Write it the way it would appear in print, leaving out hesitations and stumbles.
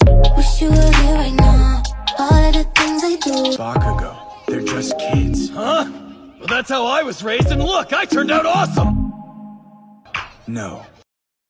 Wish you were here right now. All of the things I do. Bakugo, they're just kids. Huh? Well, that's how I was raised, and look, I turned out awesome! No,